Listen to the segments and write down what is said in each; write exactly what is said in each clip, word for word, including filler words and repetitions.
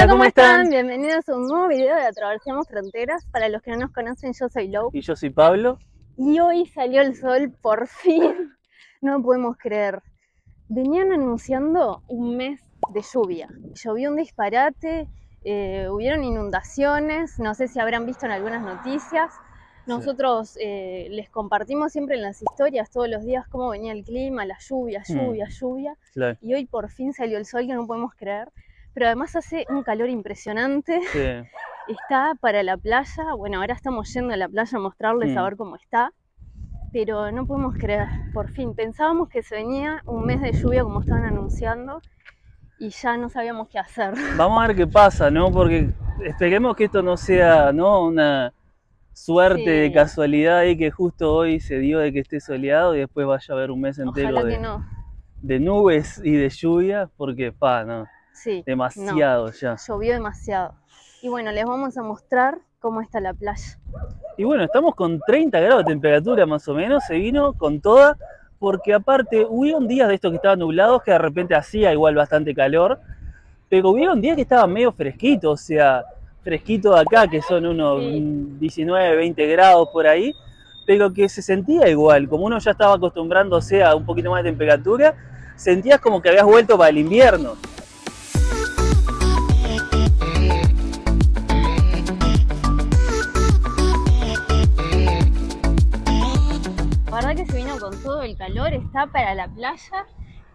Hola, ¿cómo, ¿cómo están? están? Bienvenidos a un nuevo video de Atravesemos Fronteras. Para los que no nos conocen, yo soy Lou. Y yo soy Pablo. Y hoy salió el sol, por fin. No lo podemos creer. Venían anunciando un mes de lluvia. Llovió un disparate, eh, hubieron inundaciones, no sé si habrán visto en algunas noticias. Nosotros sí. eh, les compartimos siempre en las historias todos los días cómo venía el clima, la lluvia, lluvia, mm. lluvia. Claro. Y hoy por fin salió el sol, que no podemos creer. Pero además hace un calor impresionante. Sí. Está para la playa. Bueno, ahora estamos yendo a la playa a mostrarles mm. a ver cómo está. Pero no podemos creer, por fin. Pensábamos que se venía un mes de lluvia como estaban anunciando y ya no sabíamos qué hacer. Vamos a ver qué pasa, ¿no? Porque esperemos que esto no sea, ¿no?, una suerte sí. de casualidad y que justo hoy se dio de que esté soleado y después vaya a haber un mes entero Ojalá de, que no. de nubes y de lluvia, porque, pa, no, sí, demasiado no. ya. Llovió demasiado. Y bueno, les vamos a mostrar cómo está la playa. Y bueno, estamos con treinta grados de temperatura más o menos, se vino con toda, porque aparte hubieron días de estos que estaban nublados que de repente hacía igual bastante calor, pero hubieron días que estaban medio fresquitos, o sea, fresquito de acá, que son unos sí. diecinueve, veinte grados por ahí, pero que se sentía igual, como uno ya estaba acostumbrándose a un poquito más de temperatura, sentías como que habías vuelto para el invierno. La verdad que se vino con todo el calor, está para la playa.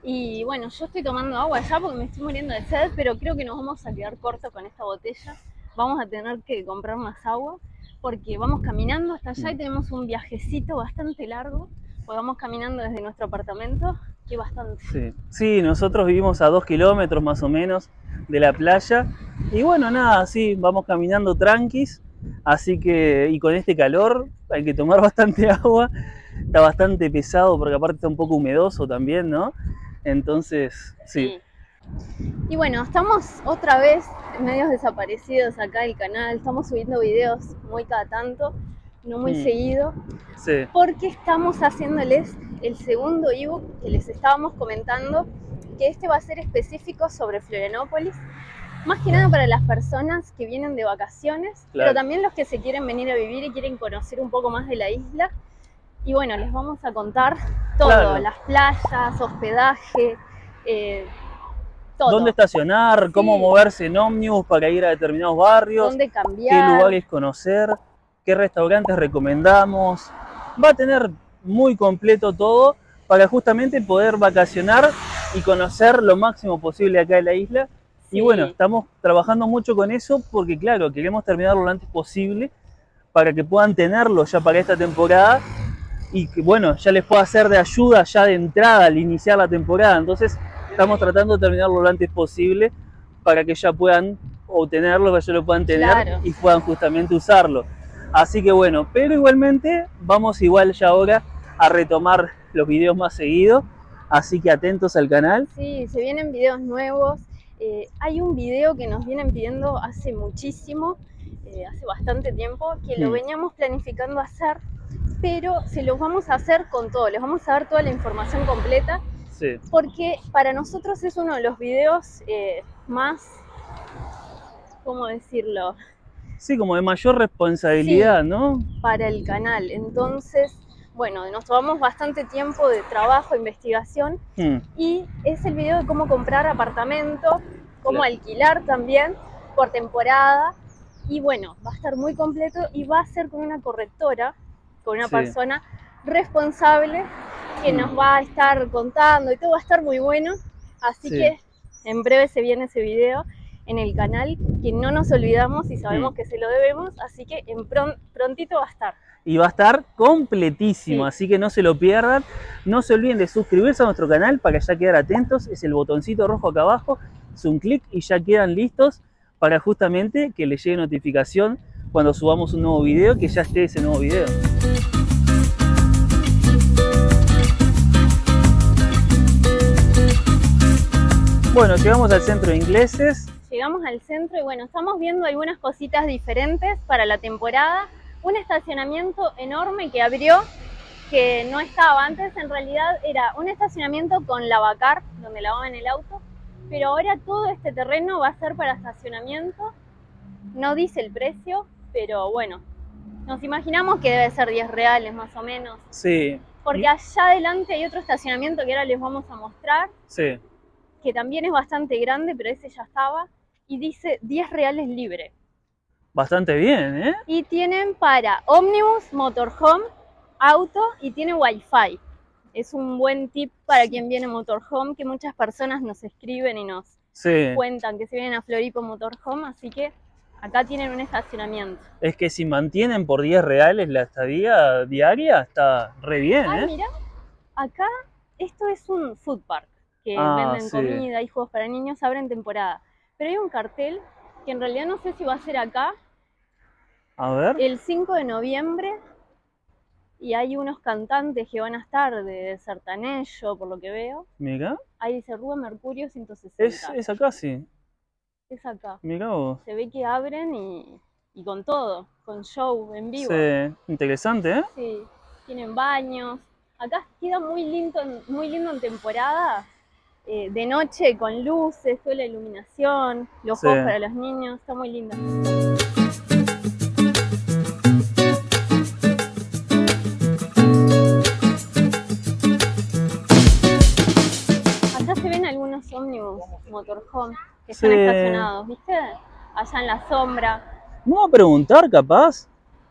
Y bueno, yo estoy tomando agua ya porque me estoy muriendo de sed, pero creo que nos vamos a quedar cortos con esta botella. Vamos a tener que comprar más agua porque vamos caminando hasta allá y tenemos un viajecito bastante largo. Pues vamos caminando desde nuestro apartamento, que bastante. Sí. sí, nosotros vivimos a dos kilómetros más o menos de la playa. Y bueno, nada, sí, vamos caminando tranquis. Así que, y con este calor hay que tomar bastante agua. Está bastante pesado porque aparte está un poco humedoso también, ¿no? Entonces, sí. sí. Y bueno, estamos otra vez medios desaparecidos acá del canal. Estamos subiendo videos muy cada tanto, no muy mm. seguido. Sí. Porque estamos haciéndoles el segundo ebook que les estábamos comentando, que este va a ser específico sobre Florianópolis. Más que nada para las personas que vienen de vacaciones, claro. pero también los que se quieren venir a vivir y quieren conocer un poco más de la isla. Y bueno, les vamos a contar todo, claro. las playas, hospedaje, eh, todo. Dónde estacionar, sí. cómo moverse en ómnibus para ir a determinados barrios, dónde cambiar, qué lugares conocer, qué restaurantes recomendamos. Va a tener muy completo todo para justamente poder vacacionar y conocer lo máximo posible acá en la isla. Sí. Y bueno, estamos trabajando mucho con eso porque claro, queremos terminarlo lo antes posible para que puedan tenerlo ya para esta temporada. Y que bueno, ya les puedo hacer de ayuda ya de entrada al iniciar la temporada. Entonces estamos tratando de terminarlo lo antes posible para que ya puedan obtenerlo, que ya lo puedan tener claro. y puedan justamente usarlo. Así que bueno, pero igualmente vamos igual ya ahora a retomar los videos más seguidos. Así que atentos al canal. Sí, se vienen videos nuevos. Eh, hay un video que nos vienen pidiendo hace muchísimo, eh, hace bastante tiempo, que lo veníamos planificando hacer. Pero se los vamos a hacer con todo, les vamos a dar toda la información completa, sí. porque para nosotros es uno de los videos eh, más, ¿cómo decirlo? Sí, como de mayor responsabilidad, sí, ¿no? Para el canal, entonces, bueno, nos tomamos bastante tiempo de trabajo, investigación, hmm. y es el video de cómo comprar apartamento, cómo claro. alquilar también por temporada, y bueno, va a estar muy completo y va a ser con una correctora, con una sí. persona responsable que mm. nos va a estar contando y todo va a estar muy bueno, así sí. que en breve se viene ese video en el canal que no nos olvidamos y sabemos mm. que se lo debemos, así que en pron prontito va a estar. Y va a estar completísimo, sí. así que no se lo pierdan, no se olviden de suscribirse a nuestro canal para ya quedar atentos, es el botoncito rojo acá abajo, es un clic y ya quedan listos para justamente que les llegue notificación cuando subamos un nuevo video, que ya esté ese nuevo video. Bueno, llegamos al centro de ingleses. Llegamos al centro y bueno, estamos viendo algunas cositas diferentes para la temporada. Un estacionamiento enorme que abrió, que no estaba antes, en realidad era un estacionamiento con lavacar, donde lavaban el auto. pero ahora todo este terreno va a ser para estacionamiento. No dice el precio, pero bueno, nos imaginamos que debe ser diez reales más o menos. Sí. Porque allá adelante hay otro estacionamiento que ahora les vamos a mostrar, Sí. que también es bastante grande, pero ese ya estaba, y dice diez reales libre. Bastante bien, ¿eh? Y tienen para ómnibus, motorhome, auto y tiene wifi. Es un buen tip para quien viene motorhome, que muchas personas nos escriben y nos Sí. cuentan que se vienen a Floripo motorhome, así que acá tienen un estacionamiento. Es que si mantienen por diez reales la estadía diaria, está re bien, Ah, ¿eh? mira, acá esto es un food park, que Ah, venden sí. comida y juegos para niños, abren temporada. Pero hay un cartel que en realidad no sé si va a ser acá, A ver. el cinco de noviembre, y hay unos cantantes que van a estar de Sertanejo, por lo que veo. Mira. Ahí dice Rua Mercurio ciento sesenta. Es, es acá, sí. Es acá. Mira vos. Se ve que abren y, y con todo, con show en vivo. Sí. Interesante, ¿eh? Sí, tienen baños. Acá queda muy lindo, muy lindo en temporada, eh, de noche con luces, toda la iluminación, los Sí. juegos para los niños, está muy lindo. Acá se ven algunos ómnibus, motorhome, que están Sí. estacionados, ¿viste? Allá en la sombra. Vamos a preguntar, capaz,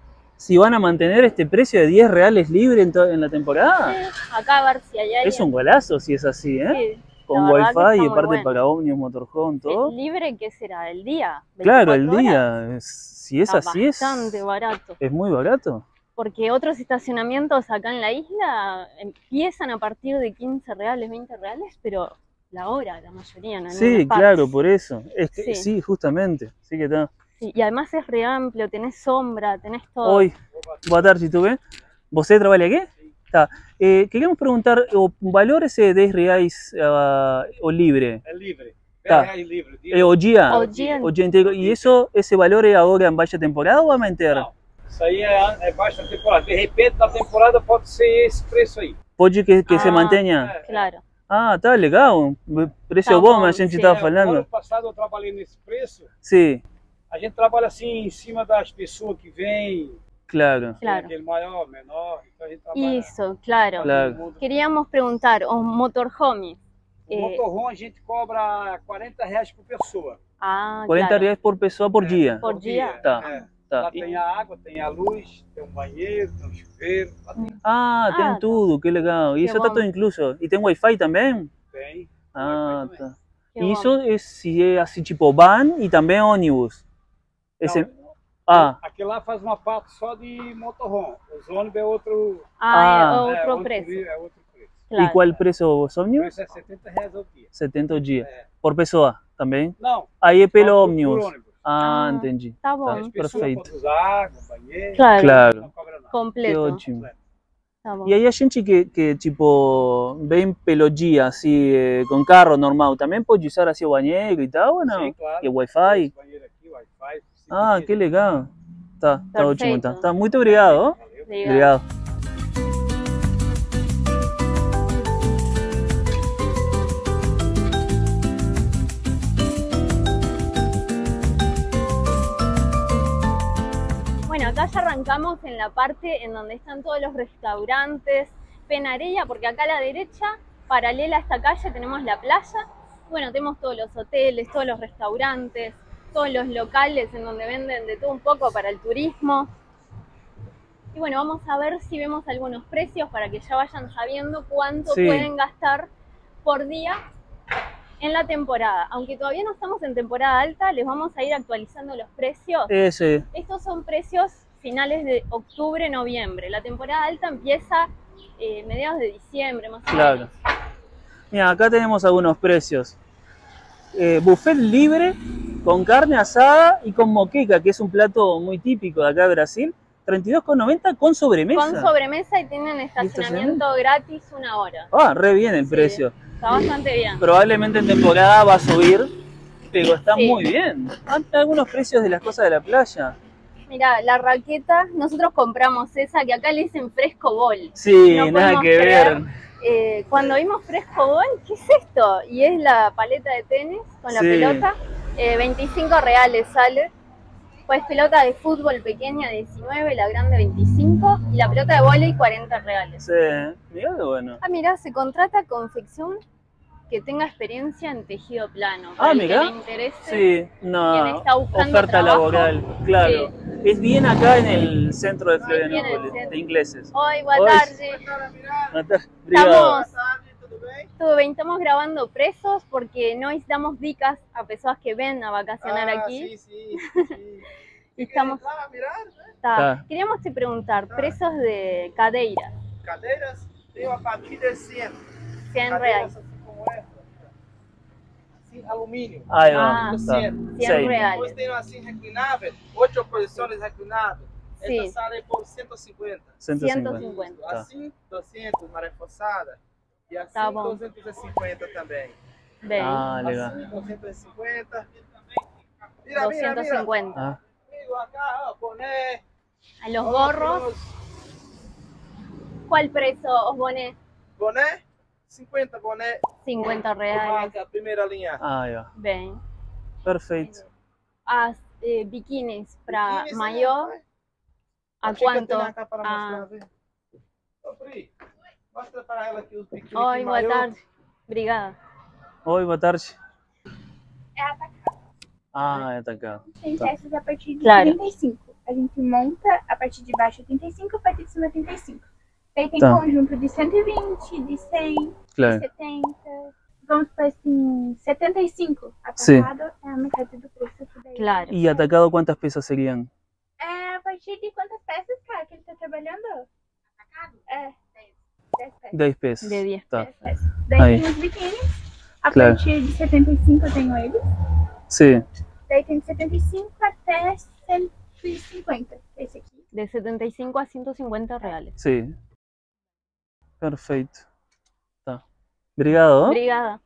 si van a mantener este precio de diez reales libre en, to- en la temporada. Sí, acá a ver si hay alguien. Es un golazo si es así, ¿eh? Sí, Con la verdad que wifi está y muy aparte bueno. para ómnimos, motorhome, todo. ¿El libre qué será? ¿El día? Claro, el veinticuatro horas. día. es- Si es Está así, es, bastante barato. es muy barato. Porque otros estacionamientos acá en la isla empiezan a partir de quince reales, veinte reales, pero la hora, la mayoría, en Sí, algunas claro, partes. por eso. Es que, Sí. sí. justamente. Sí que está. Sí, y además es re amplio, tenés sombra, tenés todo. Oi, boa tarde, tudo bem? Você trabalha aqui? Tá. Eh, queríamos perguntar o valor esse dez reais uh, o libre. É livre. Tá. dez reais livre. É o dia? O dia- O dia inteiro. E isso, esse valor é agora em baixa temporada ou vai manter? Não, isso aí é, é baixa temporada. De repente, na temporada pode ser esse preço aí. Pode que, que se Ah. mantenha? É, Claro. Ah, tá legal. Preço Tá bom, bom, mas a gente sim. estava é, falando. No ano passado eu trabalhei nesse preço. Sim, A gente trabalha assim em cima das pessoas que vêm, claro. tem Claro. aquele maior, menor. Então a gente trabalha. Isso, claro. Claro. todo mundo. Queríamos preguntar, os motorhomes. O eh, motorhome a gente cobra quarenta reais por pessoa. Ah, quarenta claro. reais por pessoa por É, dia. Por dia? Tá. É. Tá. Lá E- tem a água, tem a luz, tem um banheiro, tem um chuveiro. Lá tem. Ah, tem Ah, tudo, que legal. E Que isso tá bom. tudo incluso. E tem Wi-Fi também? tem. Ah, Wi-Fi também. tá. Qué E bom. isso é, se é assim, tipo van e também ônibus. Esse... Não, Ah, Aquele lá faz uma parte só de motorhome. Os ônibus é outro, Ah, Ah. é é, outro outro preço. vi- é outro preço. e Claro. qual o preço dos O ônibus? preço é setenta reais ao dia. setenta o dia. É. Por pessoa também? Não, Aí é pelo só por- por ônibus. ônibus. Ah, Ah. entendi. Tá bom. Tá. As pessoas perfeito. podem usar água, banheiro, Claro. Claro. não cobra nada. Que Completo. ótimo. Tá bom. E aí a gente que, que tipo, vem pelo dia, assim, eh, com carro normal, também pode usar assim o banheiro e tal, ou não? Sim, claro. E o Wi-Fi? Esse banheiro aqui, Wi-Fi. se Ah, quiser. que legal. Tá, tá ótimo, Perfeito. tá. Tá, muito obrigado, ó. Valeu. Obrigada. Obrigado. Bueno, acá ya arrancamos en la parte en donde están todos los restaurantes, Penarella, porque acá a la derecha, paralela a esta calle, tenemos la playa. Bueno, tenemos todos los hoteles, todos los restaurantes, todos los locales en donde venden de todo un poco para el turismo. Y bueno, vamos a ver si vemos algunos precios para que ya vayan sabiendo cuánto Sí. pueden gastar por día en la temporada. Aunque todavía no estamos en temporada alta, les vamos a ir actualizando los precios. Ese, Estos son precios finales de octubre, noviembre. La temporada alta empieza eh, mediados de diciembre, más o claro. menos. Mira, acá tenemos algunos precios. Eh, buffet libre con carne asada y con moqueca, que es un plato muy típico de acá de Brasil. treinta y dos con noventa con sobremesa. Con sobremesa y tienen estacionamiento gratis una hora. Ah, re bien el Sí. precio. Está bastante bien. Probablemente en temporada va a subir, pero está Sí. muy bien. Hay algunos precios de las cosas de la playa. Mira, la raqueta, nosotros compramos esa que acá le dicen fresco bol. Sí, No nada podemos que creer. ver. eh, cuando vimos Fresco Gol, ¿qué es esto? Y es la paleta de tenis con la Sí. pelota, eh, veinticinco reales sale. Pues pelota de fútbol pequeña diecinueve, la grande veinticinco y la pelota de vóley cuarenta reales. Sí, mirá qué bueno. Ah, mirá, se contrata confección que tenga experiencia en tejido plano. Ah, Para el mirá. que le interese. Sí, Quien una está buscando oferta trabajo, laboral, claro. Es bien acá en el centro de Bien en el Florianópolis, centro. de ingleses. Hoy, buenas Hoy- tardes. Obrigado. Estamos, Tudo bem, estamos grabando presos porque no damos dicas a pessoas que ven a vacacionar Ah, aquí. sim, sim, sim. Y estamos, Ah, mirar, né? tá. Tá. Queríamos te preguntar, preços de cadeiras, Cadeiras tem a partir de cem. cem Cadeiras reais. assim como essa. Assim, alumínio. Ahí va. Ah, está. cem. cem Sí. reais. Depois tem assim reclinável, oito posições reclinável. Sim. Essa sala é por cento e cinquenta. ciento cincuenta. ciento cincuenta. Tá. Assim, duzentos, uma reforçada. E assim, Tá bom. duzentos e cinquenta também. Bem, Ah, legal. Assim, duzentos e cinquenta. Mira, mira, mira. doscientos cincuenta. Ah, Amigo, acá, ó, boné. A los gorros, óculos. ¿cuál precio os boné? Boné, cinquenta boné. cincuenta reais. Marca, primeira linha. ahí va. Bem. Perfecto. As eh, biquínis para Biquíni, maior, né? ¿a chica quanto? tem acá para Ah. mostrar, vê. Ô, Pri, mostra para ela aqui os biquíni. Oi, boa maior. tarde. Obrigada. Hoy, boa tarde. É atacado. Ah, é atacado. Tem Tá. peças a partir de Claro. trinta e cinco. A gente monta a partir de baixo trinta e cinco, a partir de cima trinta e cinco. Daí tem Tá. conjunto de cento e vinte, de cem, Claro. de setenta. Vamos para assim, setenta e cinco. Sim. Atacado é a metade do preço que daí. Claro. ¿Y atacado cuántas piezas serían? É a partir de quantas peças, cara, que ele tá trabalhando? Atacado? É. dez peças. diez pesos. De diez Tá. dez peças. Daí Aí. tem os biquínis. A Claro. partir de setenta e cinco eu tenho eles. Sí. Daí tem de setenta e cinco até cento e cinquenta. Esse aqui. De setenta y cinco a ciento cincuenta reales. Sí. Perfecto. Está. Obrigado. Obrigada.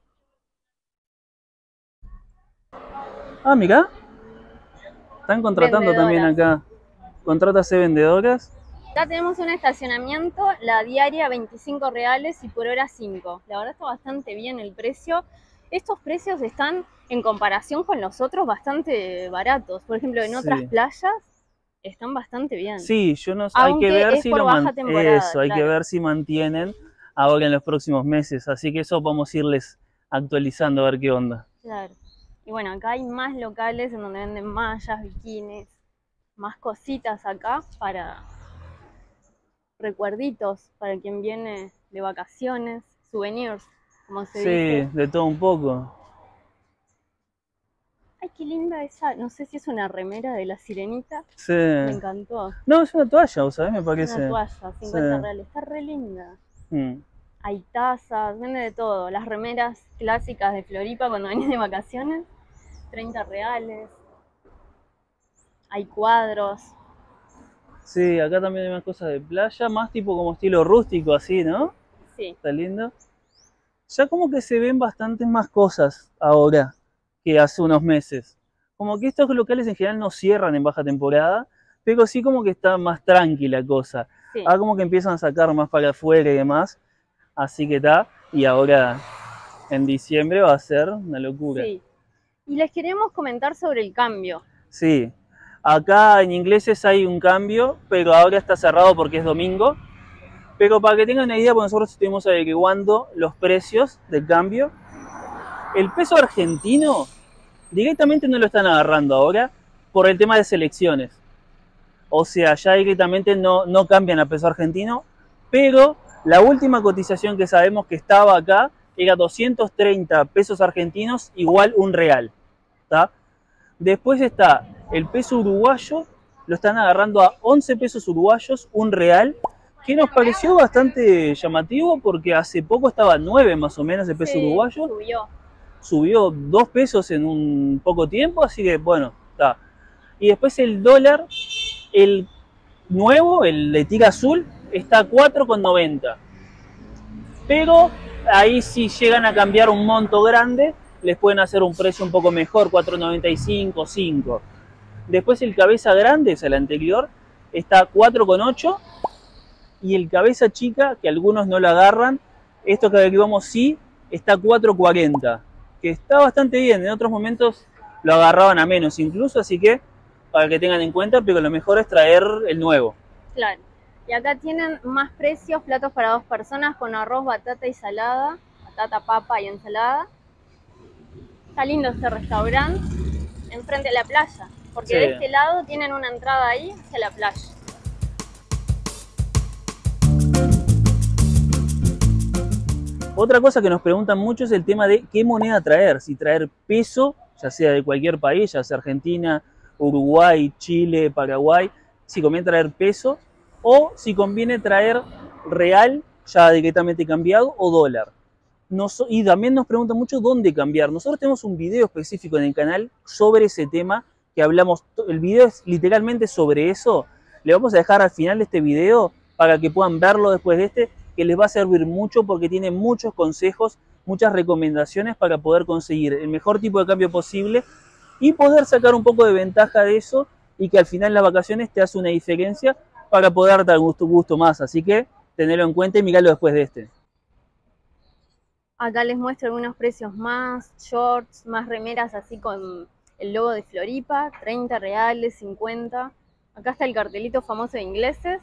Ah, mira. Están contratando también acá. Contrátate vendedoras. Acá tenemos un estacionamiento, la diaria veinticinco reales y por hora cinco. La verdad está bastante bien el precio. Estos precios están en comparación con los otros bastante baratos. Por ejemplo, en Sí. otras playas están bastante bien. Sí, yo no sé. Hay Aunque que ver es si por lo baja man- temporada, Eso, hay que claro. ver si mantienen ahora en los próximos meses. Así que eso vamos a irles actualizando a ver qué onda. Claro. Y bueno, acá hay más locales en donde venden mallas, bikinis, más cositas acá para recuerditos, para quien viene de vacaciones, souvenirs, como se Sí, dice. de todo un poco. Ay, qué linda esa, no sé si es una remera de la sirenita, Sí. me encantó. No, es una toalla, ¿vos sabés? Me parece. Una toalla, cincuenta Sí. reales, está re linda. Mm. Hay tazas, vende de todo. Las remeras clásicas de Floripa cuando venís de vacaciones, treinta reales. Hay cuadros. Sí, acá también hay más cosas de playa, más tipo como estilo rústico así, ¿no? Sí, Está lindo. Ya como que se ven bastantes más cosas ahora que hace unos meses. Como que estos locales en general no cierran en baja temporada, pero sí como que está más tranquila cosa. sí. Ahora como que empiezan a sacar más para afuera y demás. Así que está. Y ahora en diciembre va a ser una locura. Sí. Y les queremos comentar sobre el cambio. Sí. Acá en ingleses hay un cambio, pero ahora está cerrado porque es domingo. Pero para que tengan una idea, porque nosotros estuvimos averiguando los precios del cambio. El peso argentino directamente no lo están agarrando ahora por el tema de selecciones. O sea, ya directamente no, no cambian a peso argentino, pero la última cotización que sabemos que estaba acá era doscientos treinta pesos argentinos igual un real. ¿Tá? Después está el peso uruguayo, lo están agarrando a once pesos uruguayos, un real, que nos pareció bastante llamativo porque hace poco estaba a nueve más o menos el peso Sí, uruguayo. Subió. Subió dos pesos en un poco tiempo, así que bueno, está. Y después el dólar, el nuevo, el de tira azul, está a cuatro con noventa. Pero ahí si llegan a cambiar un monto grande, les pueden hacer un precio un poco mejor, cuatro noventa y cinco, cinco. Después el cabeza grande, es el anterior, está a cuatro con ocho. Y el cabeza chica, que algunos no lo agarran, Esto que averiguamos sí está a cuatro cuarenta, que está bastante bien. En otros momentos lo agarraban a menos incluso, así que para que tengan en cuenta, pero lo mejor es traer el nuevo. Claro. Y acá tienen más precios, platos para dos personas con arroz, batata y salada, batata, papa y ensalada. Está lindo este restaurante, enfrente de la playa, porque Sí. de este lado tienen una entrada ahí hacia la playa. Otra cosa que nos preguntan mucho es el tema de qué moneda traer, si traer peso, ya sea de cualquier país, ya sea Argentina, Uruguay, Chile, Paraguay, si conviene traer peso o si conviene traer real ya directamente cambiado o dólar. Nos, y también nos preguntan mucho dónde cambiar. Nosotros tenemos un video específico en el canal sobre ese tema que hablamos, el video es literalmente sobre eso. Le vamos a dejar al final de este video para que puedan verlo después de este, que les va a servir mucho porque tiene muchos consejos, muchas recomendaciones para poder conseguir el mejor tipo de cambio posible y poder sacar un poco de ventaja de eso y que al final las vacaciones te hace una diferencia para poder dar gusto, gusto más. Así que tenerlo en cuenta y mirarlo después de este. Acá les muestro algunos precios más, shorts, más remeras así con el logo de Floripa, treinta reales, cincuenta. Acá está el cartelito famoso de ingleses.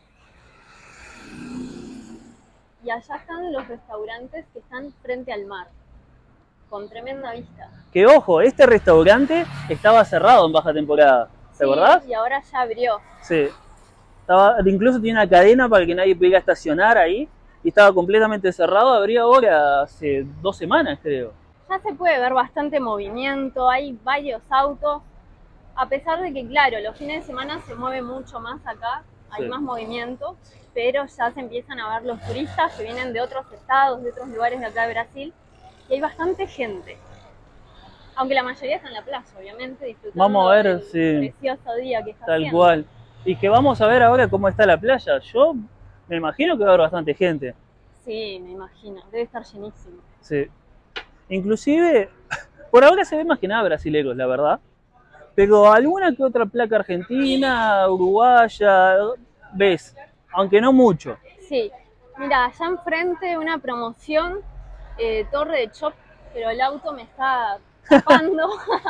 Y allá están los restaurantes que están frente al mar, con tremenda vista. Que ojo, este restaurante estaba cerrado en baja temporada, ¿te Sí, acordás? y ahora ya abrió. Sí. Estaba, incluso tiene una cadena para que nadie pudiera estacionar ahí y estaba completamente cerrado, abrió ahora hace dos semanas creo. Ya se puede ver bastante movimiento, hay varios autos, a pesar de que claro, los fines de semana se mueve mucho más acá, hay Sí. más movimiento, pero ya se empiezan a ver los turistas que vienen de otros estados, de otros lugares de acá de Brasil, y hay bastante gente. Aunque la mayoría está en la playa, obviamente, disfrutando Vamos a ver, del sí. precioso día que está Tal haciendo. cual. Y que vamos a ver ahora cómo está la playa. Yo me imagino que va a haber bastante gente. Sí, me imagino, debe estar llenísimo. Sí. Inclusive, por ahora se ve más que nada brasileros, la verdad. Pero alguna que otra placa argentina, uruguaya, ves, aunque no mucho. Sí, mira, allá enfrente una promoción, eh, Torre de Chop, pero el auto me está tapando.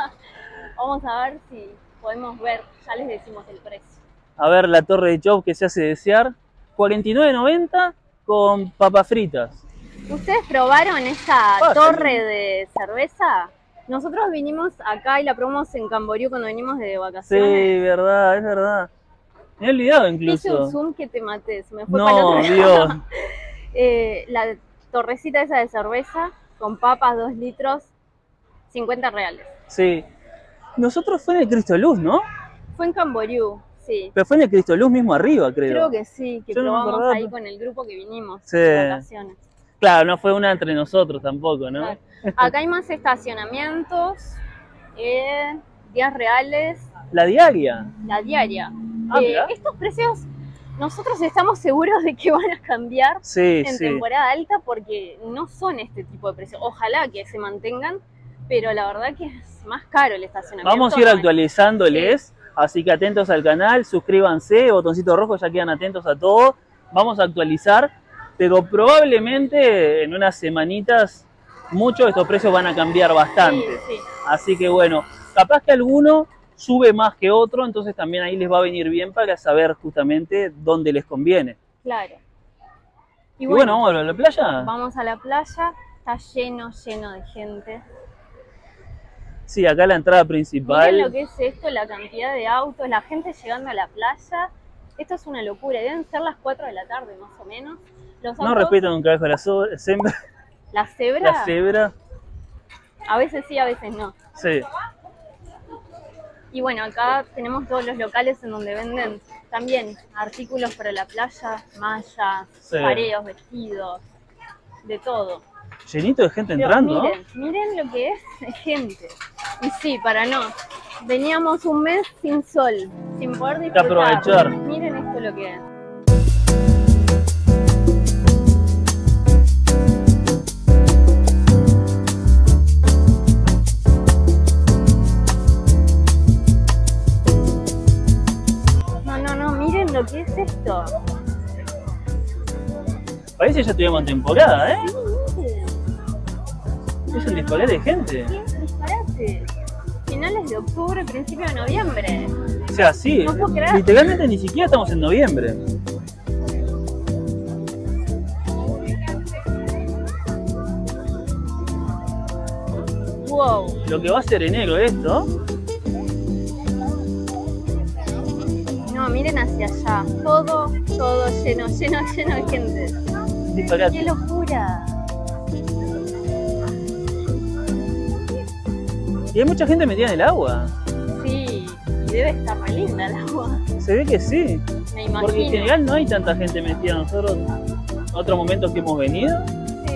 Vamos a ver si podemos ver, ya les decimos el precio. A ver la torre de chop que se hace desear. cuarenta y nueve noventa con papas fritas. ¿Ustedes probaron esa Ah, torre sí. de cerveza? Nosotros vinimos acá y la probamos en Camboriú cuando venimos de Sí, vacaciones. verdad, es verdad. Me he olvidado Hice un incluso. zoom que te maté, se me fue para el No, otro lado. Dios. Eh, la torrecita esa de cerveza con papas, dos litros, cincuenta reales. Sí. Nosotros fue en el Cristo Luz, ¿no? Fue en Camboriú, sí. Pero fue en el Cristo Luz mismo arriba, creo. Creo que sí, que Yo no me probamos acordaba. ahí con el grupo que vinimos Sí. de vacaciones. Claro, no fue una entre nosotros tampoco, ¿no? Claro. Acá hay más estacionamientos, eh, diez reales, La diaria. la diaria. Ah, Eh, mirá. estos precios, nosotros estamos seguros de que van a cambiar Sí, en sí. temporada alta porque no son este tipo de precios. Ojalá que se mantengan, pero la verdad que es más caro el estacionamiento. Vamos a ir no es- actualizándoles, así que atentos al canal, suscríbanse, botoncito rojo, ya quedan atentos a todo. Vamos a actualizar, pero probablemente en unas semanitas muchos de estos precios van a cambiar bastante. Sí, sí. Así que bueno, capaz que alguno sube más que otro, entonces también ahí les va a venir bien para saber justamente dónde les conviene. Claro. Y bueno, vamos a la playa. Vamos a la playa, está lleno, lleno de gente. Sí, acá la entrada principal. Miren lo que es esto, la cantidad de autos, la gente llegando a la playa. Esto es una locura, deben ser las cuatro de la tarde más o menos. Los No autos, respetan un carajo la, so- sem- la cebra, la cebra. a veces sí, a veces no. Sí. Y bueno, acá tenemos todos los locales en donde venden también artículos para la playa, mallas, Sí. pareos, vestidos, de todo. Llenito de gente Pero entrando, ¿no? miren, miren lo que es de gente. Y sí, para no. Veníamos un mes sin sol, sin poder que disfrutar. aprovechar. Miren esto lo que es. No, no, no, miren lo que es esto. Parece que ya estuvimos en temporada, ¿eh? Es un disparate de gente. ¿Qué disparate? Finales de octubre, principio de noviembre. O sea, sí, No puedo creer. literalmente ni siquiera estamos en noviembre. Wow. Lo que va a ser enero esto. No, miren hacia allá. Todo, todo lleno, lleno, lleno de gente. Disparate. ¡Qué locura! Y hay mucha gente metida en el agua. Sí, y debe estar re linda el agua. Se ve que sí. Me imagino. Porque en general no hay tanta gente metida. Nosotros, otros momentos que hemos venido. Sí.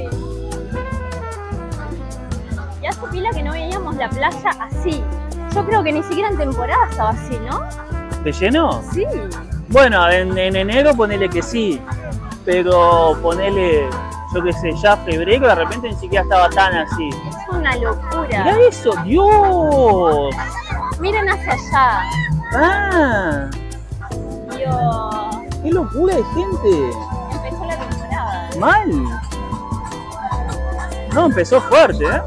Y hace pila que no veíamos la playa así. Yo creo que ni siquiera en temporada estaba así, ¿no? ¿De lleno? Sí. Bueno, en, en enero ponele que sí. Pero ponele, yo qué sé, ya febrero de repente ni siquiera estaba tan así. Es una locura. Mirá eso, Dios. Miren hacia allá. Ah, Dios. qué locura de gente. Empezó la temporada. Mal. No, empezó fuerte, ¿eh?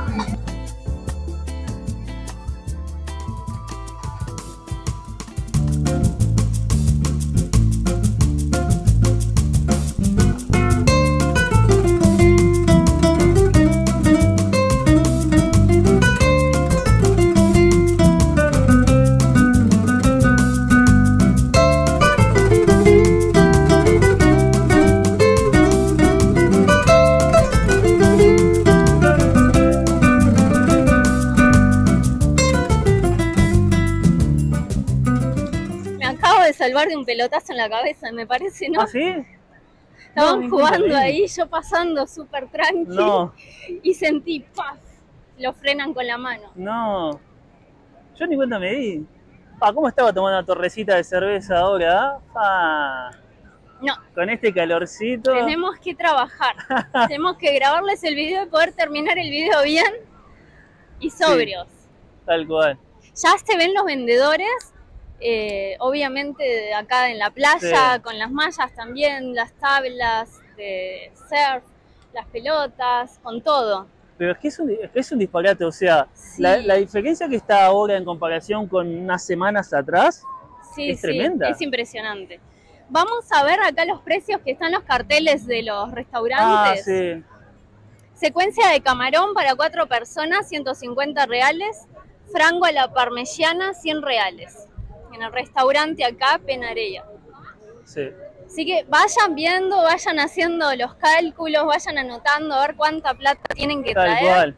Salvar de un pelotazo en la cabeza, me parece, ¿no? ¿Ah, sí? Estaban No, jugando nunca vi. ahí, yo pasando súper tranqui No, y sentí, ¡paf! Lo frenan con la mano. no. Yo ni cuenta me di. Ah, ¿cómo estaba tomando una torrecita de cerveza ahora? Ah, No, con este calorcito. tenemos que trabajar. Tenemos que grabarles el video y poder terminar el video bien y sobrios. Tal cual. Ya se ven los vendedores, eh, obviamente acá en la playa, Sí. con las mallas también, las tablas de surf, las pelotas, con todo. Pero es que es un, es que es un disparate, o sea, Sí. la, la diferencia que está ahora en comparación con unas semanas atrás Sí, es sí, tremenda. es impresionante. Vamos a ver acá los precios que están los carteles de los Ah, restaurantes. sí. Secuencia de camarón para cuatro personas, ciento cincuenta reales. Frango a la parmesana, cien reales. En el restaurante acá, Penarella. Sí. Así que vayan viendo, vayan haciendo los cálculos, vayan anotando a ver cuánta plata tienen que Tal traer. cual.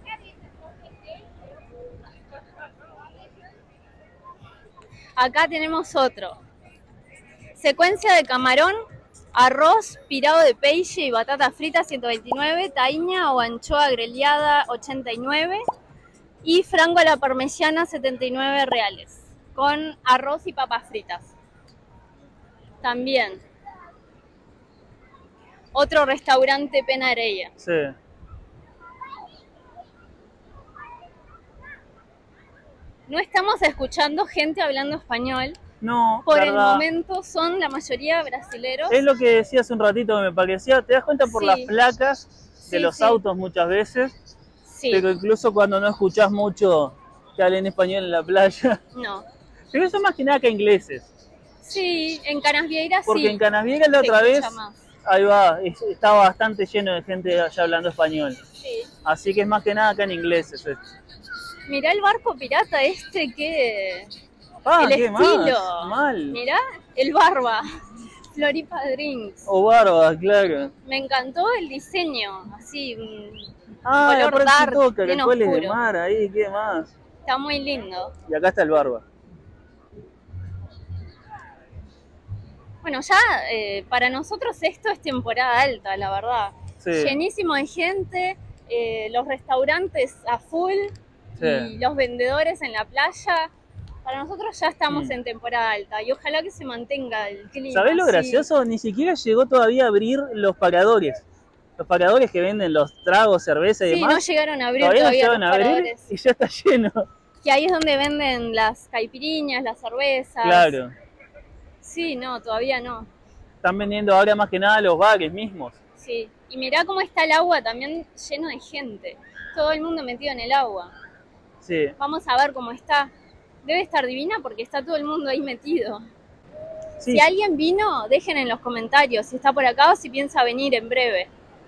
Acá tenemos otro. Secuencia de camarón, arroz, pirado de peixe y batata frita, ciento veintinueve, taíña o anchoa grelhada, ochenta y nueve, y frango a la parmesana, setenta y nueve reales, con arroz y papas fritas. También. Otro restaurante, Penarella. Sí. No estamos escuchando gente hablando español. No, Por el verdad. momento son la mayoría brasileros. Es lo que decía hace un ratito que me parecía. Te das cuenta por Sí. las placas de Sí, los sí. autos muchas veces, Sí, pero incluso cuando no escuchás mucho que hablen español en la playa. no. Pero eso más que nada que ingleses. Sí, en Canasvieira sí. Porque en Canasviera la se otra vez, escucha más. ahí va, es- estaba bastante lleno de gente allá hablando español. Sí. Así que es más que nada acá en ingleses. esto. Mirá el barco pirata este que... Ah, el qué estilo. más, mal. Mirá, el barba. Floripa Drinks. O barba, claro. Me encantó el diseño, así, un- Ah, color aparece dark, todo, bien caracoles de oscuro. mar ahí, ¿qué más? está muy lindo. Y acá está el barba. Bueno, ya eh, para nosotros esto es temporada alta, la verdad. Sí, Llenísimo de gente, eh, los restaurantes a full sí. y los vendedores en la playa. Para nosotros ya estamos Mm. en temporada alta y ojalá que se mantenga el clima. ¿Sabés lo así. gracioso? Ni siquiera llegó todavía a abrir los paradores. Los paradores que venden los tragos, cerveza y Sí, no demás. llegaron a abrir todavía no todavía llegaron los a abrir paradores. y ya está lleno. Que ahí es donde venden las caipiriñas, las cervezas. Claro. Sí, no, todavía no. Están vendiendo ahora más que nada los bares mismos. Sí, y mirá cómo está el agua también lleno de gente. Todo el mundo metido en el agua. Sí. Vamos a ver cómo está. Debe estar divina porque está todo el mundo ahí metido. Sí. Si alguien vino, dejen en los comentarios si está por acá o si piensa venir en breve.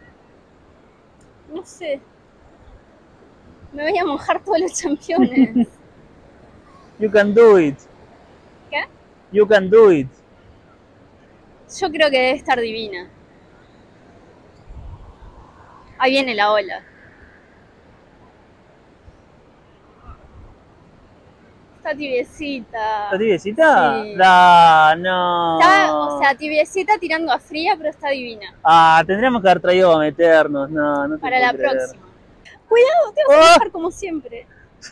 No sé. Me voy a mojar todos los championes. You can do it. ¿Qué? You can do it. Yo creo que debe estar divina. Ahí viene la ola. Está tibiecita. ¿Está tibiecita? Sí. Da, no. Está, o sea, tibiecita tirando a fría, pero está divina. Ah, tendríamos que haber traído a meternos. No, no te Para puedo la creer. próxima. Cuidado, te vas a Oh. mojar como siempre.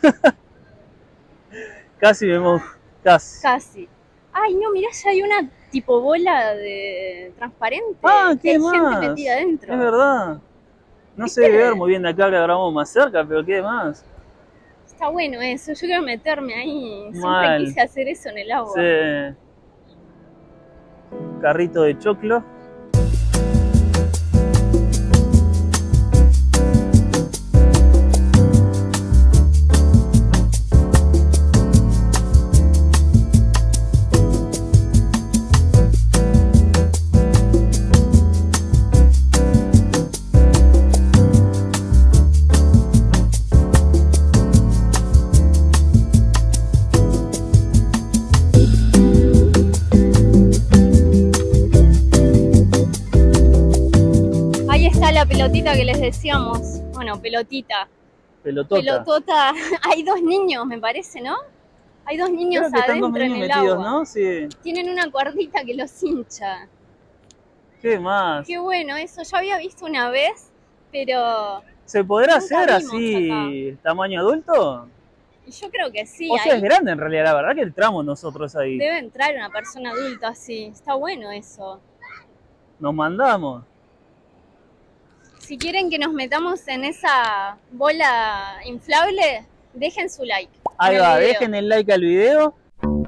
Casi me mojo. Casi. Casi. Ay, no, mirá, ya hay una tipo bola de transparente. Ah, que ¿qué hay más? gente metida adentro. Es verdad. No se ¿Viste? debe ver muy bien de acá, que grabamos más cerca, pero ¿qué más? Está bueno eso, yo quiero meterme ahí. Siempre Mal. quise hacer eso en el agua. Sí. Carrito de choclo. Ahí está la pelotita que les decíamos. Bueno, pelotita. Pelotota. Pelotota. Hay dos niños, me parece, ¿no? Hay dos niños Creo que están adentro dos en niños el metidos, agua. ¿no? Sí. Tienen una cuerdita que los hincha. ¿Qué más? Qué bueno eso. Yo había visto una vez, pero ¿Se podrá Nunca hacer vimos así tamaño adulto? yo creo que sí. O sea, ahí es grande en realidad, la verdad que entramos nosotros ahí. debe entrar una persona adulta así. Está bueno eso. Nos mandamos. Si quieren que nos metamos en esa bola inflable, dejen su like. Ahí en el va, video. dejen el like al video.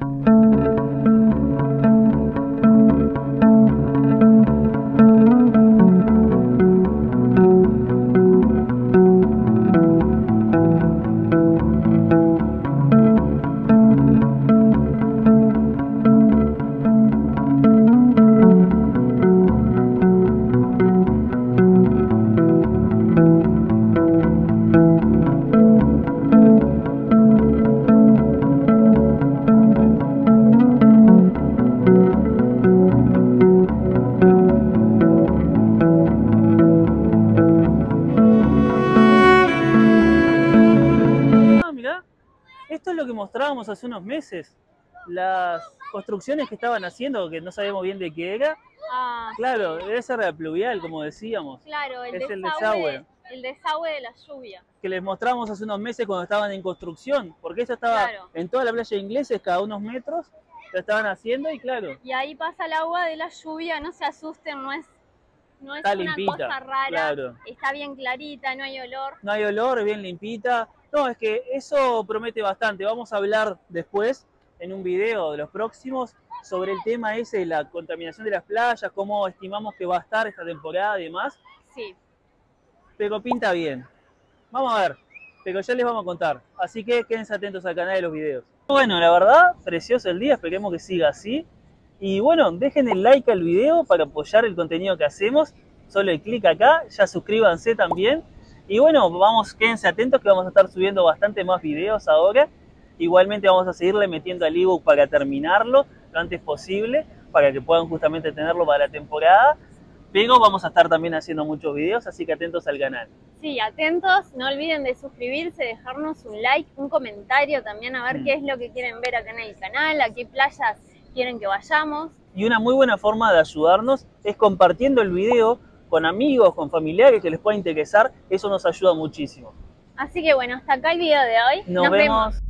Ah, mirá, esto es lo que mostrábamos hace unos meses. Las construcciones que estaban haciendo, que no sabíamos bien de qué era. Ah, Claro, debe ser la pluvial, como decíamos. claro, el es el desagüe, desagüe. el desagüe de la lluvia. Que les mostramos hace unos meses cuando estaban en construcción, porque eso estaba Claro. en toda la playa inglesa, cada unos metros, lo estaban haciendo y claro, Y ahí pasa el agua de la lluvia, no se asusten, no es, no es está una limpita. cosa rara, Claro. está bien clarita, no hay olor. No hay olor, es bien limpita. No, es que eso promete bastante. Vamos a hablar después, en un video de los próximos, sobre el tema ese de la contaminación de las playas, cómo estimamos que va a estar esta temporada y demás. Sí, Pero pinta bien. Vamos a ver, pero ya les vamos a contar. Así que quédense atentos al canal de los videos. Bueno, la verdad, precioso el día, esperemos que siga así. Y bueno, dejen el like al video para apoyar el contenido que hacemos. Solo el clic acá, ya suscríbanse también. Y bueno, vamos, quédense atentos que vamos a estar subiendo bastante más videos ahora. Igualmente vamos a seguirle metiendo al ebook para terminarlo lo antes posible, para que puedan justamente tenerlo para la temporada. Pero vamos a estar también haciendo muchos videos, así que atentos al canal. sí, atentos, no olviden de suscribirse, dejarnos un like, un comentario también a ver Mm. qué es lo que quieren ver acá en el canal, a qué playas quieren que vayamos. Y una muy buena forma de ayudarnos es compartiendo el video con amigos, con familiares que les pueda interesar. Eso nos ayuda muchísimo. Así que bueno, hasta acá el video de hoy. Nos, vemos.